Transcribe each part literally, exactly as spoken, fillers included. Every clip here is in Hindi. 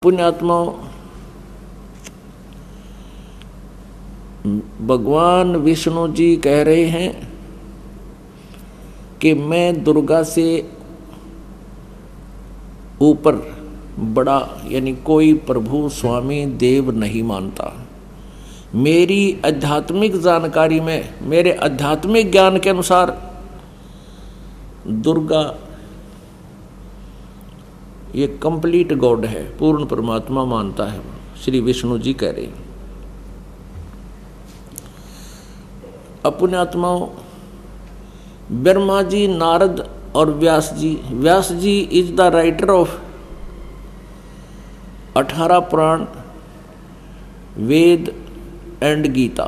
पुण्यात्माओं, भगवान विष्णु जी कह रहे हैं कि मैं दुर्गा से ऊपर बड़ा यानी कोई प्रभु स्वामी देव नहीं मानता। मेरी आध्यात्मिक जानकारी में, मेरे आध्यात्मिक ज्ञान के अनुसार दुर्गा ये कंप्लीट गॉड है, पूर्ण परमात्मा मानता है, श्री विष्णु जी कह रहे हैं। अपने आत्माओं, ब्रह्मा जी, नारद और Vyas ji, Vyas ji is the writer of अठारह पुराण, वेद एंड गीता,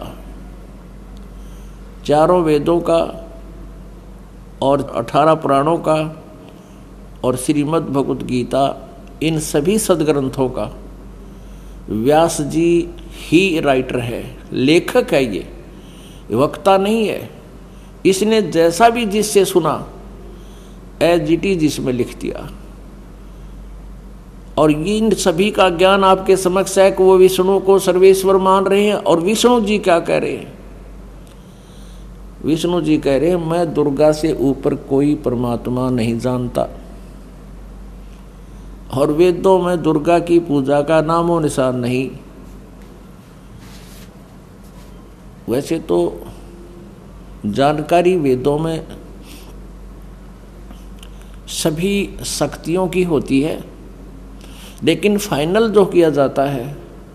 चारों वेदों का और अठारह पुराणों का और श्रीमद् भगवत गीता, इन सभी सदग्रंथों का व्यास जी ही राइटर है, लेखक है, ये वक्ता नहीं है। इसने जैसा भी जिससे सुना एज इट इज इसमें लिख दिया। और इन सभी का ज्ञान आपके समक्ष है कि वो विष्णु को सर्वेश्वर मान रहे हैं। और विष्णु जी क्या कह रहे हैं? विष्णु जी कह रहे हैं मैं दुर्गा से ऊपर कोई परमात्मा नहीं जानता, और वेदों में दुर्गा की पूजा का नामो निशान नहीं। वैसे तो जानकारी वेदों में सभी शक्तियों की होती है, लेकिन फाइनल जो किया जाता है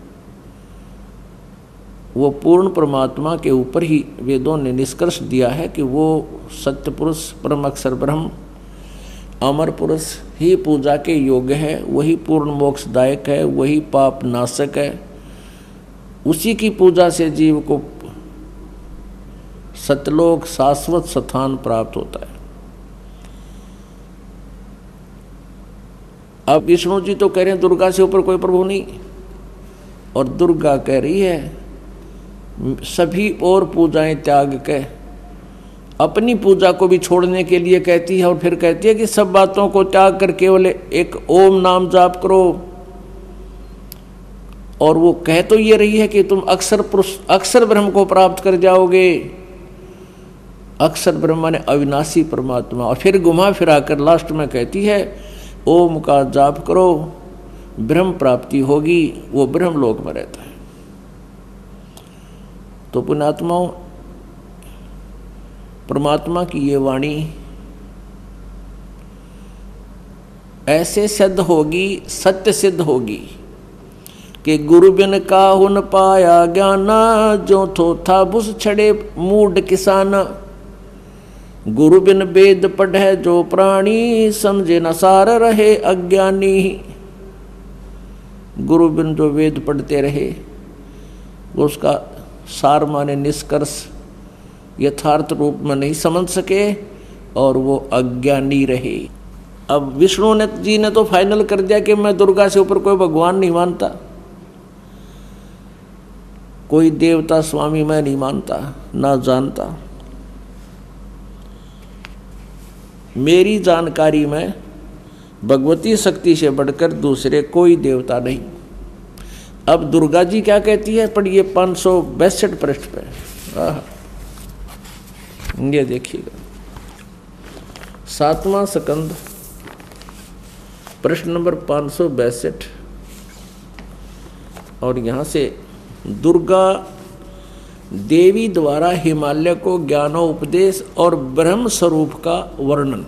वो पूर्ण परमात्मा के ऊपर ही वेदों ने निष्कर्ष दिया है कि वो सत्य पुरुष, परम अक्षर ब्रह्म, अमर पुरुष ही पूजा के योग्य है, वही पूर्ण मोक्षदायक है, वही पाप नाशक है। उसी की पूजा से जीव को सतलोक शाश्वत स्थान प्राप्त होता है। अब विष्णु जी तो कह रहे हैं दुर्गा से ऊपर कोई प्रभु नहीं, और दुर्गा कह रही है सभी और पूजाएं त्याग के अपनी पूजा को भी छोड़ने के लिए कहती है, और फिर कहती है कि सब बातों को त्याग कर केवल एक ओम नाम जाप करो। और वो कह तो ये रही है कि तुम अक्षर पुरुष, अक्षर ब्रह्म को प्राप्त कर जाओगे। अक्षर ब्रह्म ने अविनाशी परमात्मा। और फिर घुमा फिरा कर लास्ट में कहती है ओम का जाप करो, ब्रह्म प्राप्ति होगी, वो ब्रह्म लोक में रहता है। तो पुण्यात्माओं, परमात्मा की ये वाणी ऐसे सिद्ध होगी, सत्य सिद्ध होगी कि गुरु बिन काहू न पाया ज्ञाना, जो थो था बुस छड़े मूड किसाना। गुरु बिन वेद पढ़े जो प्राणी, समझे न सार रहे अज्ञानी। गुरु बिन जो वेद पढ़ते रहे वो उसका सार माने निष्कर्ष यथार्थ रूप में नहीं समझ सके, और वो अज्ञानी रहे। अब विष्णु ने जी ने तो फाइनल कर दिया कि मैं दुर्गा से ऊपर कोई भगवान नहीं मानता, कोई देवता स्वामी मैं नहीं मानता ना जानता। मेरी जानकारी में भगवती शक्ति से बढ़कर दूसरे कोई देवता नहीं। अब दुर्गा जी क्या कहती है, पढ़िए पाँच सौ बैसठ पृष्ठ पे, ये देखिएगा, सातवां स्कंद प्रश्न नंबर पाँच सौ बैसठ। और यहाँ से दुर्गा देवी द्वारा हिमालय को ज्ञानोपदेश और ब्रह्म स्वरूप का वर्णन।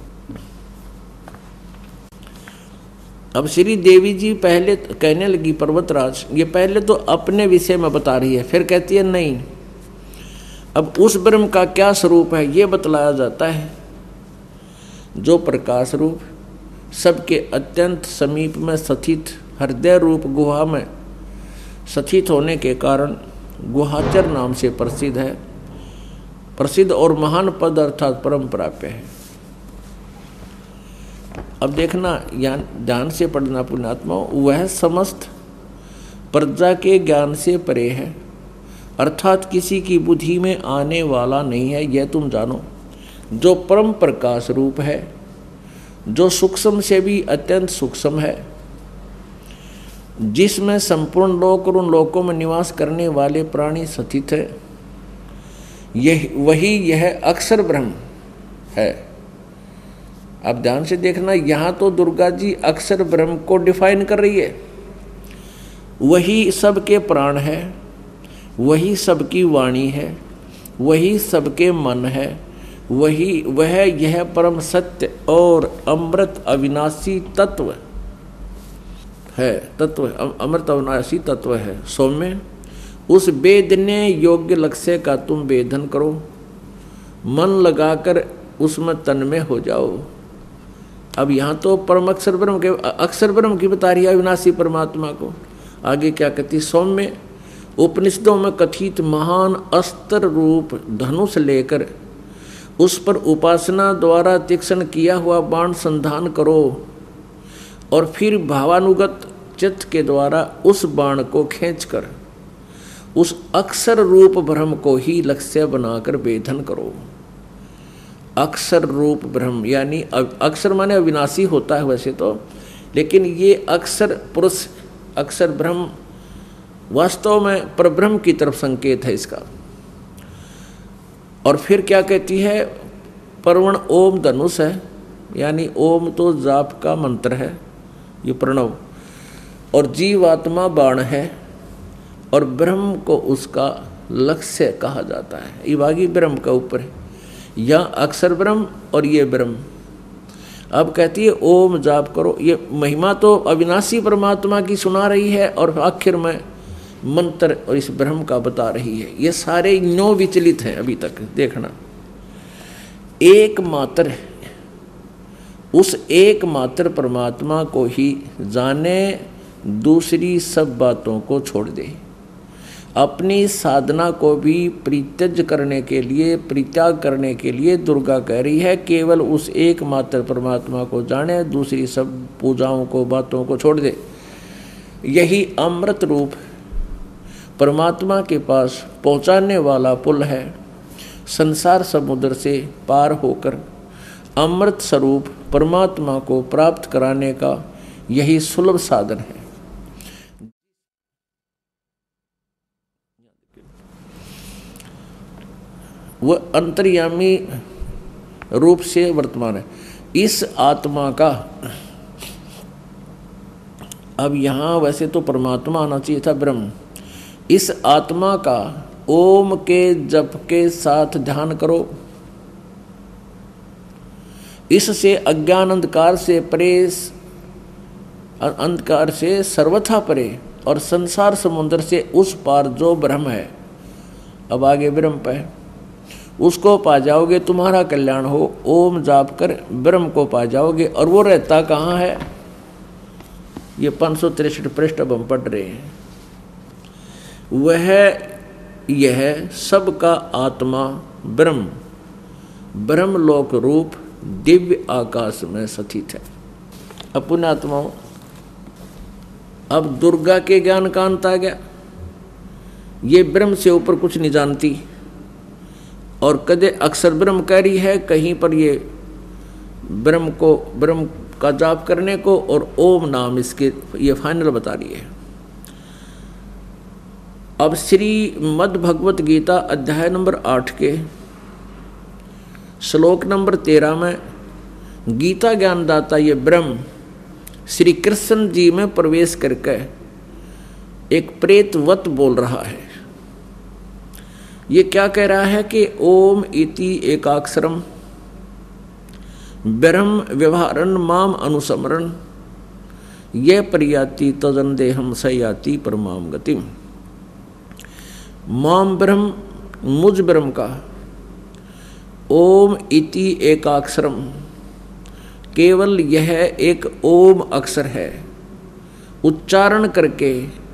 अब श्री देवी जी पहले कहने लगी पर्वतराज, ये पहले तो अपने विषय में बता रही है, फिर कहती है नहीं, अब उस ब्रह्म का क्या स्वरूप है ये बतलाया जाता है, जो प्रकाश रूप सबके अत्यंत समीप में स्थित हृदय रूप गुहा में स्थित होने के कारण गुहाचर नाम से प्रसिद्ध है, प्रसिद्ध और महान पद अर्थात परम प्राप्य है। अब देखना, ध्यान से पढ़ना पुण्यात्मा, वह समस्त प्रजा के ज्ञान से परे है, अर्थात किसी की बुद्धि में आने वाला नहीं है, यह तुम जानो। जो परम प्रकाश रूप है, जो सूक्ष्म से भी अत्यंत सूक्ष्म है, जिसमें संपूर्ण लोक और उन लोकों में निवास करने वाले प्राणी स्थित है, यह वही यह अक्षर ब्रह्म है। अब ध्यान से देखना, यहाँ तो दुर्गा जी अक्षर ब्रह्म को डिफाइन कर रही है। वही सबके प्राण है, वही सबकी वाणी है, वही सबके मन है, वही वह यह परम सत्य और अमृत अविनाशी तत्व है। तत्व अमृत अविनाशी तत्व है। सौम्य, उस वेदने योग्य लक्ष्य का तुम वेदन करो, मन लगाकर उसमें तन्मय हो जाओ। अब यहाँ तो परम अक्षर ब्रह्म के अक्षर ब्रह्म की बता रही है अविनाशी परमात्मा को। आगे क्या कहती? सौम्य, उपनिषदों में कथित महान अस्त्र रूप धनुष लेकर उस पर उपासना द्वारा तीक्ष्ण किया हुआ बाण संधान करो और फिर भावानुगत चित्त के द्वारा उस बाण को खींचकर उस अक्षर रूप ब्रह्म को ही लक्ष्य बनाकर वेधन करो। अक्षर रूप ब्रह्म यानी अक्षर माने अविनाशी होता है वैसे तो, लेकिन ये अक्षर पुरुष अक्षर ब्रह्म वास्तव में परब्रह्म की तरफ संकेत है इसका। और फिर क्या कहती है? परवण ओम धनुष है, यानी ओम तो जाप का मंत्र है, ये प्रणव, और जीवात्मा बाण है, और ब्रह्म को उसका लक्ष्य कहा जाता है। ये बागी ब्रह्म का ऊपर है, या अक्षर ब्रह्म और ये ब्रह्म। अब कहती है ओम जाप करो। ये महिमा तो अविनाशी परमात्मा की सुना रही है और आखिर में मंत्र और इस ब्रह्म का बता रही है। ये सारे नौ विचलित हैं अभी तक। देखना, एक मात्र उस एक मात्र परमात्मा को ही जाने, दूसरी सब बातों को छोड़ दे। अपनी साधना को भी परित्यज करने के लिए, परित्याग करने के लिए दुर्गा कह रही है केवल उस एक मात्र परमात्मा को जाने, दूसरी सब पूजाओं को, बातों को छोड़ दे। यही अमृत रूप परमात्मा के पास पहुंचाने वाला पुल है। संसार समुद्र से पार होकर अमृत स्वरूप परमात्मा को प्राप्त कराने का यही सुलभ साधन है। वह अंतर्यामी रूप से वर्तमान है। इस आत्मा का, अब यहाँ वैसे तो परमात्मा आना चाहिए था ब्रह्म, इस आत्मा का ओम के जप के साथ ध्यान करो। इससे अज्ञान अंधकार से परे, अंधकार से सर्वथा परे और संसार समुद्र से उस पार जो ब्रह्म है, अब आगे ब्रह्म पे, उसको पा जाओगे, तुम्हारा कल्याण हो। ओम जाप कर ब्रह्म को पा जाओगे। और वो रहता कहाँ है? ये पाँच सौ तिरसठ पृष्ठ अब हम पढ़ रहे हैं। वह यह सबका आत्मा ब्रह्म, ब्रह्मलोक रूप दिव्य आकाश में स्थित है। अपने आत्माओं, अब दुर्गा के ज्ञान का अंत आ गया। ये ब्रह्म से ऊपर कुछ नहीं जानती और कदे अक्षर ब्रह्म कह रही है, कहीं पर ये ब्रह्म को, ब्रह्म का जाप करने को, और ओम नाम इसके ये फाइनल बता रही है। अब श्री मद् भगवत गीता अध्याय नंबर आठ के श्लोक नंबर तेरह में गीता ज्ञानदाता ये ब्रह्म श्री कृष्ण जी में प्रवेश करके एक प्रेतवत बोल रहा है। ये क्या कह रहा है कि ओम इति एकाक्षरम ब्रह्म व्यवहारन माम अनुसमरण ये प्रयाति तजन देहम सयाति परमाम गतिम। माम ब्रह्म, मुझ ब्रह्म का, ओम इति एकाक्षरम, केवल यह एक ओम अक्षर है, उच्चारण करके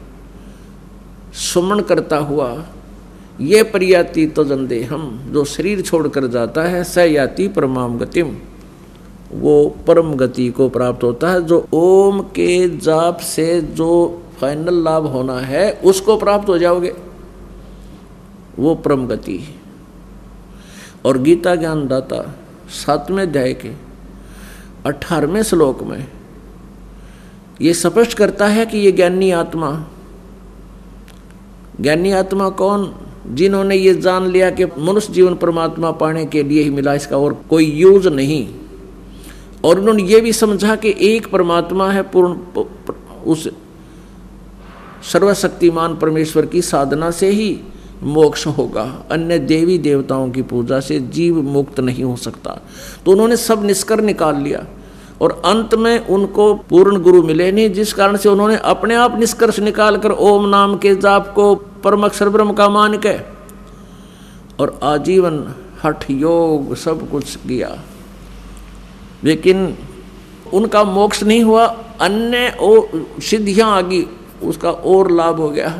सुमन करता हुआ ये प्रयाति तजन देहम, जो शरीर छोड़कर जाता है, स याति परमाम गतिम, वो परम गति को प्राप्त होता है। जो ओम के जाप से जो फाइनल लाभ होना है उसको प्राप्त हो जाओगे, वो परम गति। और गीता ज्ञानदाता सातवें अध्याय के अठारहवें श्लोक में ये स्पष्ट करता है कि ये ज्ञानी आत्मा, ज्ञानी आत्मा कौन? जिन्होंने ये जान लिया कि मनुष्य जीवन परमात्मा पाने के लिए ही मिला, इसका और कोई यूज नहीं। और उन्होंने ये भी समझा कि एक परमात्मा है, पूर्ण उस सर्वशक्तिमान परमेश्वर की साधना से ही मोक्ष होगा, अन्य देवी देवताओं की पूजा से जीव मुक्त नहीं हो सकता। तो उन्होंने सब निष्कर्ष निकाल लिया और अंत में उनको पूर्ण गुरु मिले नहीं, जिस कारण से उन्होंने अपने आप निष्कर्ष निकाल कर ओम नाम के जाप को परम अक्षर ब्रह्म का मान के और आजीवन हठ योग सब कुछ किया, लेकिन उनका मोक्ष नहीं हुआ, अन्य सिद्धियां आ गई, उसका और लाभ हो गया।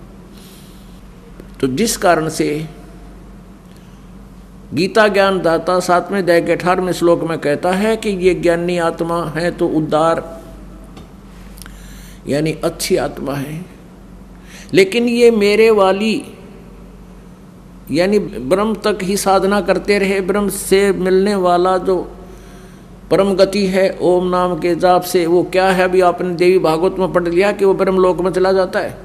तो जिस कारण से गीता ज्ञान दाता सातवें अध्याय के अठारहवें श्लोक में कहता है कि ये ज्ञानी आत्मा है तो उद्धार यानी अच्छी आत्मा है, लेकिन ये मेरे वाली यानी ब्रह्म तक ही साधना करते रहे, ब्रह्म से मिलने वाला जो परम गति है ओम नाम के जाप से, वो क्या है? अभी आपने देवी भागवत में पढ़ लिया कि वो ब्रह्म लोक में चला जाता है।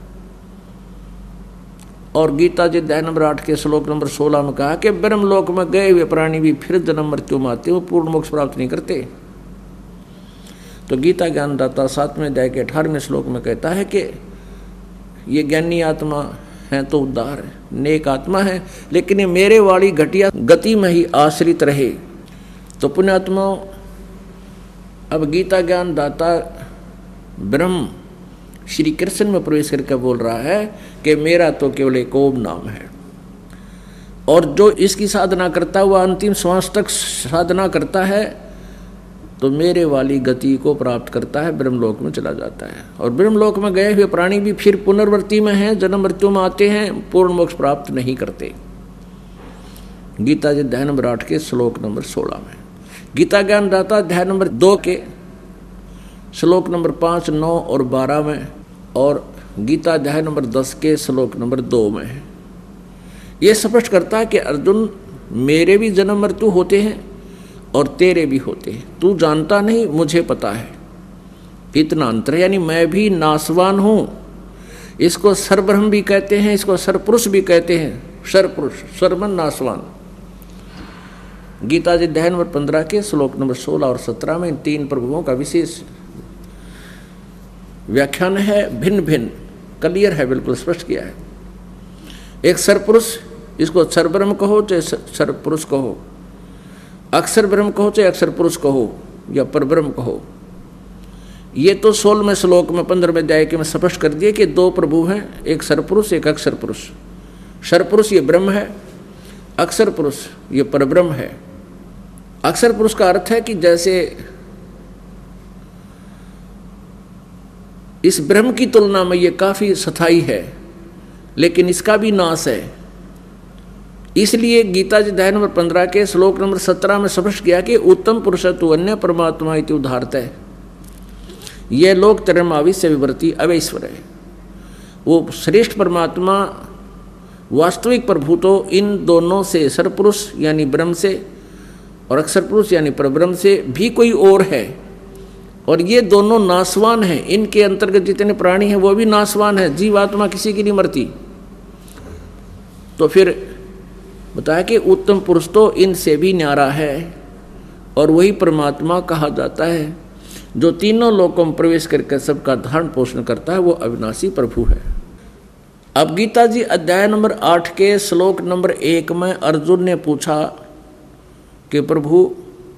और गीता जी अध्याय नंबर आठ के श्लोक नंबर सोलह में कहा कि ब्रह्म लोक में गए हुए प्राणी भी फिर जन्म मृत्यु में आते, वो पूर्ण मोक्ष प्राप्त नहीं करते। तो गीता ज्ञानदाता सातवें अध्याय के अठारहवें श्लोक में कहता है कि ये ज्ञानी आत्मा है तो उद्धार है, नेक आत्मा है, लेकिन ये मेरे वाली घटिया गति में ही आश्रित रहे। तो पुण्यात्माओं, अब गीता ज्ञान दाता ब्रह्म श्री कृष्ण में प्रवेश करके बोल रहा है कि मेरा तो केवल एक ओम नाम है, और जो इसकी साधना करता हुआ अंतिम श्वास तक साधना करता है तो मेरे वाली गति को प्राप्त करता है, ब्रह्मलोक में चला जाता है। और ब्रह्मलोक में गए हुए प्राणी भी फिर पुनर्वृत्ति में हैं, जन्म मृत्यु में आते हैं, पूर्ण मोक्ष प्राप्त नहीं करते। गीता जी अध्याय नंबर आठ के श्लोक नंबर सोलह में, गीता ज्ञान दाता अध्याय नंबर दो के श्लोक नंबर पाँच, नौ और बारह में, और गीता अध्याय नंबर दस के श्लोक नंबर दो में है। ये स्पष्ट करता है कि अर्जुन, मेरे भी जन्म मृत्यु होते हैं और तेरे भी होते हैं, तू जानता नहीं, मुझे पता है, इतना अंतर है। यानी मैं भी नासवान हूँ, इसको सर्वब्रह्म भी कहते हैं, इसको सर्वपुरुष भी कहते हैं, सर्वपुरुष सर्वमन नासवान। गीता जी अध्याय नंबर पंद्रह के श्लोक नंबर सोलह और सत्रह में इन तीन प्रभुओं का विशेष व्याख्यान है, भिन्न भिन्न क्लियर है, बिल्कुल स्पष्ट किया है। एक सर्वपुरुष, इसको सर्वब्रह्म कहो चाहे सर्वपुरुष कहो, अक्षर ब्रह्म कहो चाहे अक्षर पुरुष कहो या परब्रह्म कहो। ये तो सोलहवें श्लोक में पंद्रहवें अध्याय के में स्पष्ट कर दिए कि दो प्रभु हैं, एक सर्वपुरुष एक अक्षर पुरुष। सर्वपुरुष ये ब्रह्म है, अक्षर पुरुष ये परब्रह्म है। अक्षर पुरुष का अर्थ है कि जैसे इस ब्रह्म की तुलना में ये काफी स्थायी है, लेकिन इसका भी नाश है। इसलिए गीता जी अध्याय नंबर पंद्रह के श्लोक नंबर सत्रह में स्पष्ट किया कि उत्तम पुरुष तु अन्य परमात्मा इति उदाहरत है, यह लोक त्रयमाविश्य विवर्ती अवैश्वर है। वो श्रेष्ठ परमात्मा वास्तविक प्रभु तो इन दोनों से, सर्वपुरुष यानी ब्रह्म से और अक्षर पुरुष यानी परब्रह्म से भी कोई और है, और ये दोनों नासवान हैं। इनके अंतर्गत जितने प्राणी हैं वो भी नासवान है, जीवात्मा किसी की नहीं मरती। तो फिर बताया कि उत्तम पुरुष तो इनसे भी न्यारा है, और वही परमात्मा कहा जाता है जो तीनों लोकों में प्रवेश करके सबका धारण पोषण करता है, वो अविनाशी प्रभु है। अब गीता जी अध्याय नंबर आठ के श्लोक नंबर एक में अर्जुन ने पूछा कि प्रभु,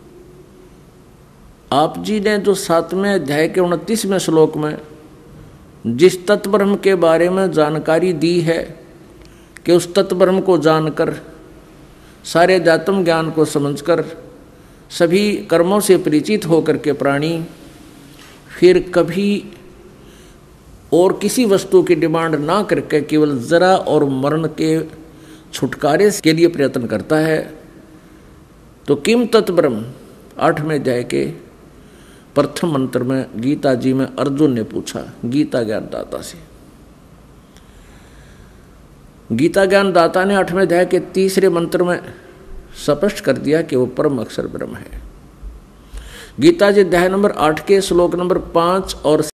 आप जी ने जो सातवें अध्याय के उनतीसवें श्लोक में जिस तत्ब्रह्म के बारे में जानकारी दी है कि उस तत्ब्रह्म को जानकर, सारे जातम ज्ञान को समझकर, सभी कर्मों से परिचित होकर के प्राणी फिर कभी और किसी वस्तु की डिमांड ना करके केवल जरा और मरण के छुटकारे के लिए प्रयत्न करता है। तो किम तत्ब्रह्म आठवें अध्याय के प्रथम मंत्र में गीता जी में अर्जुन ने पूछा गीता ज्ञानदाता से। गीता ज्ञानदाता ने आठवें अध्याय के तीसरे मंत्र में स्पष्ट कर दिया कि वो परम अक्षर ब्रह्म है। गीता जी अध्याय नंबर आठ के श्लोक नंबर पाँच और